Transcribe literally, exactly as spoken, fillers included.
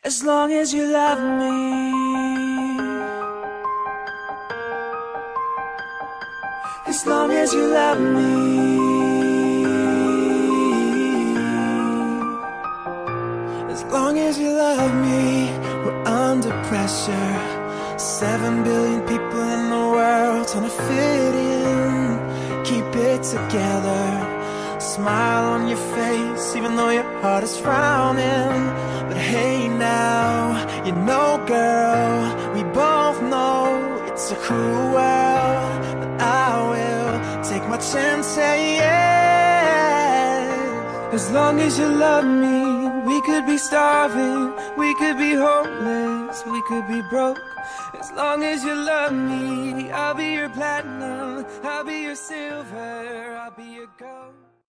As long as you love me, as long as you love me, as long as you love me. We're under pressure, seven billion people in the world trying to fit in. Keep it together, smile on your face even though your heart is frowning. But hey now, you know girl, we both know it's a cruel world, but I will take my chance, say yes. As long as you love me, we could be starving, we could be homeless, we could be broke. As long as you love me, I'll be your platinum, I'll be your silver, I'll be your gold.